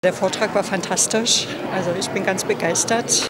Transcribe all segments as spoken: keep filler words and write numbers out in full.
Der Vortrag war fantastisch, also ich bin ganz begeistert.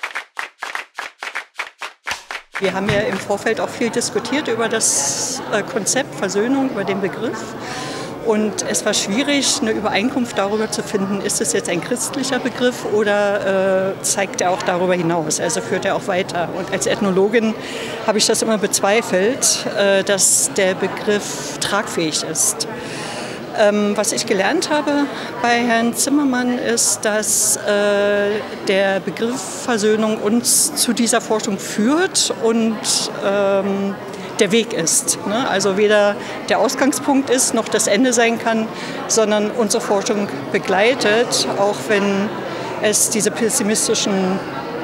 Wir haben ja im Vorfeld auch viel diskutiert über das Konzept Versöhnung, über den Begriff. Und es war schwierig, eine Übereinkunft darüber zu finden, ist es jetzt ein christlicher Begriff oder äh, zeigt er auch darüber hinaus, also führt er auch weiter. Und als Ethnologin habe ich das immer bezweifelt, äh, dass der Begriff tragfähig ist. Ähm, was ich gelernt habe bei Herrn Zimmermann ist, dass äh, der Begriff Versöhnung uns zu dieser Forschung führt und ähm, der Weg ist. Ne? Also weder der Ausgangspunkt ist, noch das Ende sein kann, sondern unsere Forschung begleitet, auch wenn es diese pessimistischen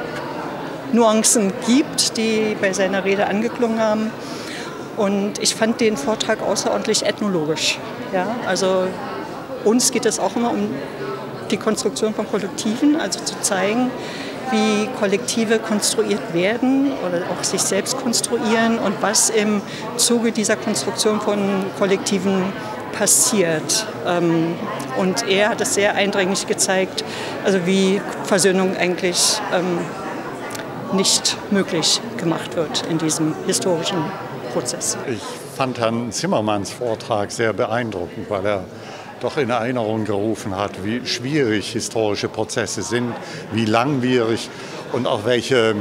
Nuancen gibt, die bei seiner Rede angeklungen haben. Und ich fand den Vortrag außerordentlich ethnologisch. Ja? Also uns geht es auch immer um die Konstruktion von Kollektiven, also zu zeigen, wie Kollektive konstruiert werden oder auch sich selbst konstruieren und was im Zuge dieser Konstruktion von Kollektiven passiert. Und er hat es sehr eindringlich gezeigt, also wie Versöhnung eigentlich nicht möglich gemacht wird in diesem historischen Prozess. Ich fand Herrn Zimmermanns Vortrag sehr beeindruckend, weil er doch in Erinnerung gerufen hat, wie schwierig historische Prozesse sind, wie langwierig und auch welche,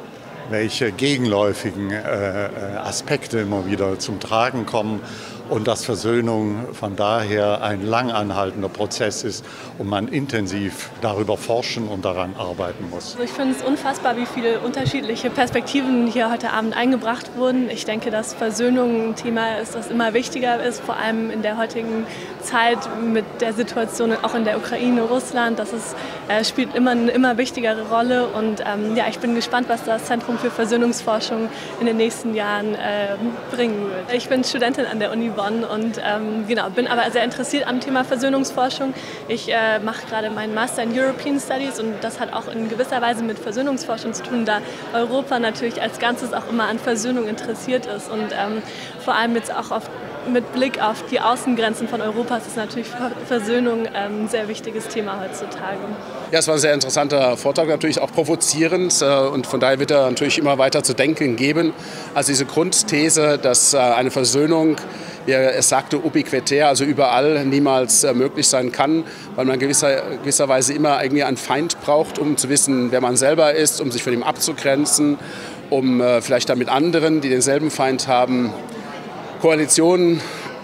welche gegenläufigen äh, Aspekte immer wieder zum Tragen kommen und dass Versöhnung von daher ein lang anhaltender Prozess ist und man intensiv darüber forschen und daran arbeiten muss. Also ich finde es unfassbar, wie viele unterschiedliche Perspektiven hier heute Abend eingebracht wurden. Ich denke, dass Versöhnung ein Thema ist, das immer wichtiger ist, vor allem in der heutigen Zeit mit der Situation auch in der Ukraine, Russland. Das ist, äh, spielt immer eine immer wichtigere Rolle und ähm, ja, ich bin gespannt, was das Zentrum für Versöhnungsforschung in den nächsten Jahren äh, bringen wird. Ich bin Studentin an der Uni Bonn und ähm, genau, bin aber sehr interessiert am Thema Versöhnungsforschung. Ich äh, mache gerade meinen Master in European Studies und das hat auch in gewisser Weise mit Versöhnungsforschung zu tun, da Europa natürlich als Ganzes auch immer an Versöhnung interessiert ist und ähm, vor allem jetzt auch auf mit Blick auf die Außengrenzen von Europas ist natürlich Versöhnung ein sehr wichtiges Thema heutzutage. Ja, es war ein sehr interessanter Vortrag, natürlich auch provozierend und von daher wird er natürlich immer weiter zu denken geben. Also diese Grundthese, dass eine Versöhnung, wie er es sagte, ubiquitär, also überall niemals möglich sein kann, weil man gewisser, gewisserweise immer irgendwie einen Feind braucht, um zu wissen, wer man selber ist, um sich von ihm abzugrenzen, um vielleicht dann mit anderen, die denselben Feind haben, Koalitionen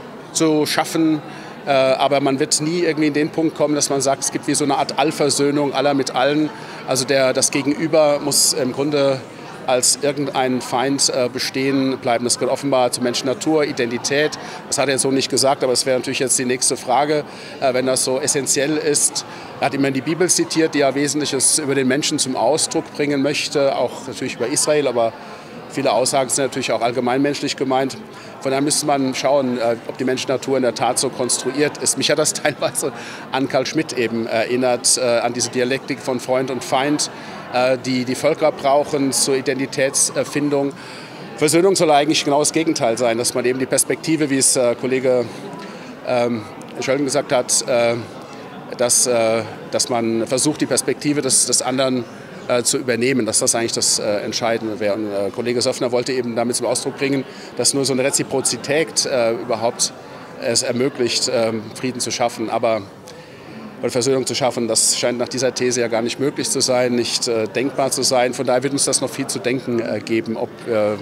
zu schaffen, äh, aber man wird nie irgendwie in den Punkt kommen, dass man sagt, es gibt wie so eine Art Allversöhnung aller mit allen. Also der, das Gegenüber muss im Grunde als irgendein Feind äh, bestehen bleiben. Das gehört offenbar zur Menschen-Natur, Identität. Das hat er so nicht gesagt, aber das wäre natürlich jetzt die nächste Frage, äh, wenn das so essentiell ist. Er hat immer die Bibel zitiert, die ja Wesentliches über den Menschen zum Ausdruck bringen möchte, auch natürlich über Israel, aber viele Aussagen sind natürlich auch allgemeinmenschlich gemeint. Von daher müsste man schauen, ob die Menschennatur in der Tat so konstruiert ist. Mich hat das teilweise an Carl Schmitt eben erinnert, an diese Dialektik von Freund und Feind, die die Völker brauchen zur Identitätsfindung. Versöhnung soll eigentlich genau das Gegenteil sein, dass man eben die Perspektive, wie es Kollege ähm, Schölden gesagt hat, äh, dass, äh, dass man versucht, die Perspektive des, des anderen zu übernehmen, dass das eigentlich das äh, Entscheidende wäre. Und äh, Kollege Söffner wollte eben damit zum Ausdruck bringen, dass nur so eine Reziprozität äh, überhaupt es ermöglicht, äh, Frieden zu schaffen, aber oder Versöhnung zu schaffen. Das scheint nach dieser These ja gar nicht möglich zu sein, nicht äh, denkbar zu sein. Von daher wird uns das noch viel zu denken äh, geben, ob äh,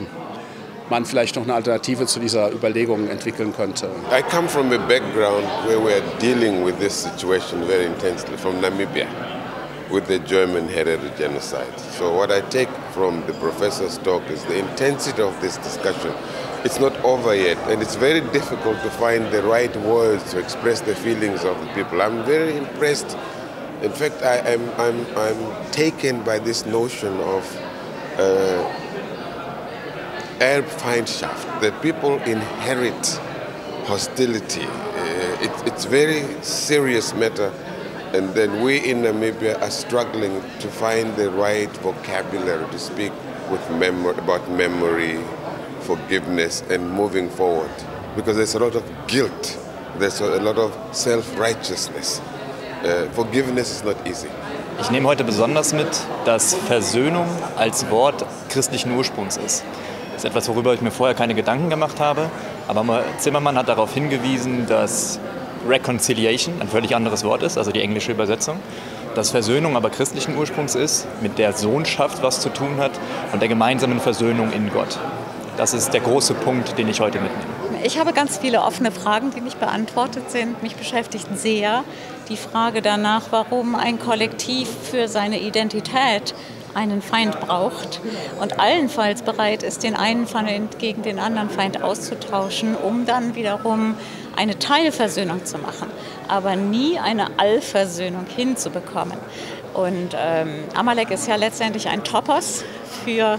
man vielleicht noch eine Alternative zu dieser Überlegung entwickeln könnte. I come from a background where we are dealing with this situation very intensely, from Namibia, with the German-headed genocide. So what I take from the professor's talk is the intensity of this discussion. It's not over yet, and it's very difficult to find the right words to express the feelings of the people. I'm very impressed. In fact, I, I'm, I'm, I'm taken by this notion of uh, Erbfeindschaft, that people inherit hostility. Uh, it, it's a very serious matter. And then we in Namibia are struggling to find the right vocabulary to speak with mem- about memory, forgiveness, and moving forward. Because there's a lot of guilt, there's a lot of self-righteousness Uh, forgiveness is not easy. Ich nehme heute besonders mit, dass Versöhnung als Wort christlichen Ursprungs ist. Das ist etwas, worüber ich mir vorher keine Gedanken gemacht habe. Aber Zimmermann hat darauf hingewiesen, dass Reconciliation ein völlig anderes Wort ist, also die englische Übersetzung. Dass Versöhnung aber christlichen Ursprungs ist, mit der Sohnschaft was zu tun hat und der gemeinsamen Versöhnung in Gott. Das ist der große Punkt, den ich heute mitnehme. Ich habe ganz viele offene Fragen, die nicht beantwortet sind. Mich beschäftigt sehr die Frage danach, warum ein Kollektiv für seine Identität einen Feind braucht und allenfalls bereit ist, den einen Feind gegen den anderen Feind auszutauschen, um dann wiederum eine Teilversöhnung zu machen, aber nie eine Allversöhnung hinzubekommen. Und ähm, Amalek ist ja letztendlich ein Topos für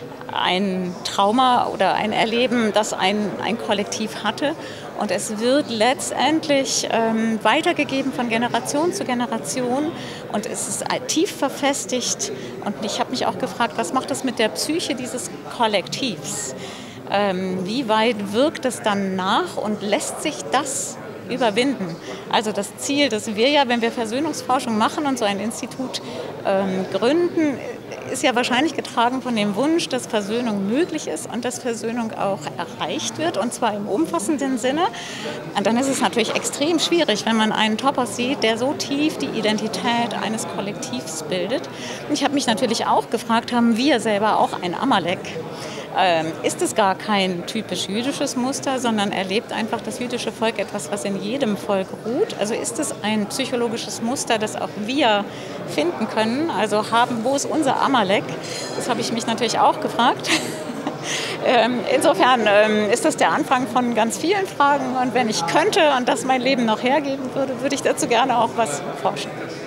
ein Trauma oder ein Erleben, das ein, ein Kollektiv hatte. Und es wird letztendlich ähm, weitergegeben von Generation zu Generation. Und es ist tief verfestigt. Und ich habe mich auch gefragt, was macht das mit der Psyche dieses Kollektivs? Ähm, wie weit wirkt es dann nach und lässt sich das überwinden? Also das Ziel, das wir ja, wenn wir Versöhnungsforschung machen und so ein Institut ähm, gründen, ist ja wahrscheinlich getragen von dem Wunsch, dass Versöhnung möglich ist und dass Versöhnung auch erreicht wird, und zwar im umfassenden Sinne. Und dann ist es natürlich extrem schwierig, wenn man einen Topos sieht, der so tief die Identität eines Kollektivs bildet. Und ich habe mich natürlich auch gefragt, haben wir selber auch ein Amalek? Ähm, ist es gar kein typisch jüdisches Muster, sondern erlebt einfach das jüdische Volk etwas, was in jedem Volk ruht? Also ist es ein psychologisches Muster, das auch wir finden können? Also haben, wo ist unser Amalek? Das habe ich mich natürlich auch gefragt. ähm, insofern ähm, ist das der Anfang von ganz vielen Fragen. Und wenn ich könnte und das mein Leben noch hergeben würde, würde ich dazu gerne auch was forschen.